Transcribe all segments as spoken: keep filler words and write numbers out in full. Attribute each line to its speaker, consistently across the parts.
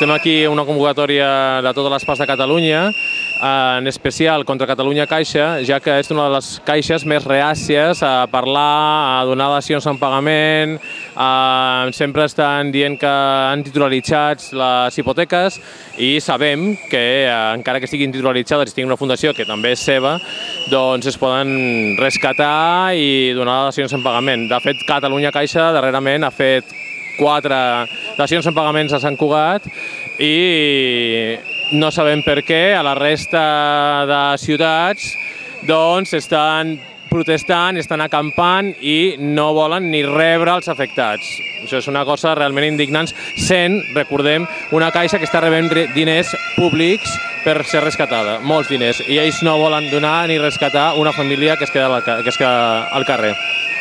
Speaker 1: estem aquí en una convocatòria de totes les parts de Catalunya, en especial contra Catalunya Caixa, ja que és una de les caixes més reàcies a parlar, a donar dacions en pagament, sempre estan dient que han titularitzat les hipoteques i sabem que, encara que estiguin titularitzades i tinguin una fundació que també és seva, doncs es poden rescatar i donar dacions en pagament. De fet, Catalunya Caixa darrerament ha fet quatre dacions en pagaments a Sant Cugat i no sabem per què a la resta de ciutats doncs estan protestant, estan acampant i no volen ni rebre els afectats. Això és una cosa realment indignant, sent, recordem, una caixa que està rebent diners públics per ser rescatada, molts diners, i ells no volen donar ni rescatar una família que es queda al carrer.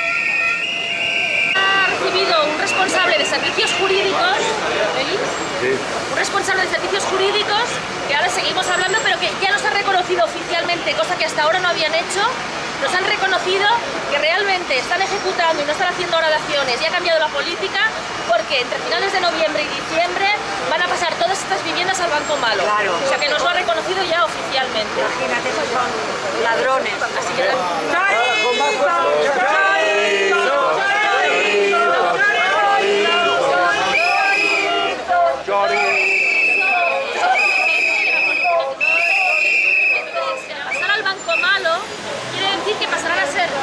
Speaker 2: Responsable de servicios jurídicos, sí. un responsable de servicios jurídicos que ahora seguimos hablando, pero que ya nos ha reconocido oficialmente, cosa que hasta ahora no habían hecho, nos han reconocido que realmente están ejecutando y no están haciendo ahora daciones y ha cambiado la política porque entre finales de noviembre y diciembre van a pasar todas estas viviendas al Banco Malo. Claro. O sea que nos lo ha reconocido ya oficialmente.
Speaker 3: Imagínate, esos son ladrones. Así que...
Speaker 2: Pasar al Banco Malo quiere decir que pasarán a ser...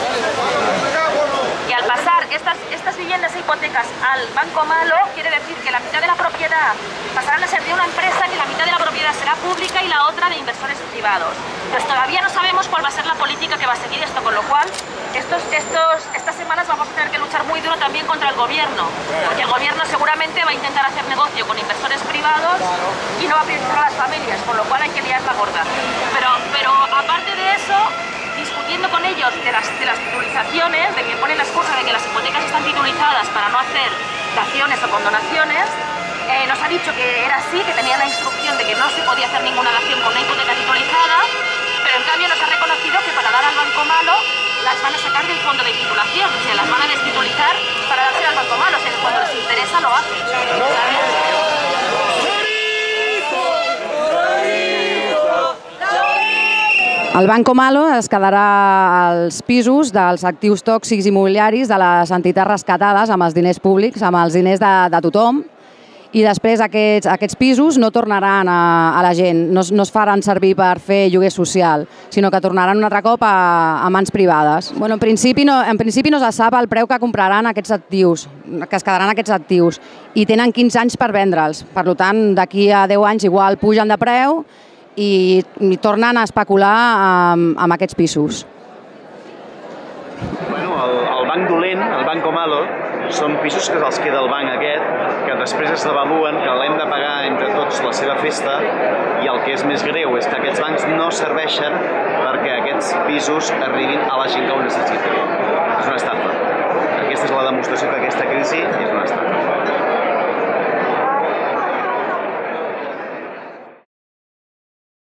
Speaker 2: Que al pasar estas, estas viviendas e hipotecas al Banco Malo quiere decir que la mitad de la propiedad pasarán a ser de una empresa, que la mitad de la propiedad será pública y la otra de inversores privados. Pues todavía no sabemos cuál va a ser la política que va a seguir esto, con lo cual estos, estos, estas semanas vamos a tener que luchar muy duro también contra el gobierno, porque el gobierno seguramente va a intentar hacer negocio con inversores privados y no va a priorizar a las familias, con lo cual hay que liar la gorda. Pero, pero aparte de eso, discutiendo con ellos de las, de las titulizaciones, de que ponen la excusa de que las hipotecas están titulizadas para no hacer daciones o condonaciones, eh, nos ha dicho que era así, que tenía la instrucción de que no se podía hacer ninguna dación con una hipoteca titulizada, pero en cambio nos ha reconocido que para dar al Banco Malo las van a sacar del fondo de titulación, o sea, las van a destitulizar para darse al Banco Malo, o sea, que cuando les interesa lo hacen, ¿sabes?
Speaker 4: El Banco Malo es quedarà als pisos dels actius tòxics immobiliaris de les entitats rescatades amb els diners públics, amb els diners de, de tothom, i després aquests, aquests pisos no tornaran a, a la gent, no, no es faran servir per fer lloguer social, sinó que tornaran un altre cop a, a mans privades. Bueno, en, principi no, en principi no se sap el preu que compraran aquests actius, que es quedaran aquests actius, i tenen quinze anys per vendre'ls. Per tant, d'aquí a deu anys igual pugen de preu i, i tornen a especular amb, amb aquests pisos.
Speaker 5: Bueno, el, el banc dolent, el Banco Malo, són pisos que se'ls queda el banc aquest, que després es devaluen, que l'hem de pagar entre tots la seva festa, i el que és més greu és que aquests bancs no serveixen perquè aquests pisos arribin a la gent que ho necessita. És una estafa. Aquesta és la demostració que aquesta crisi és una estafa.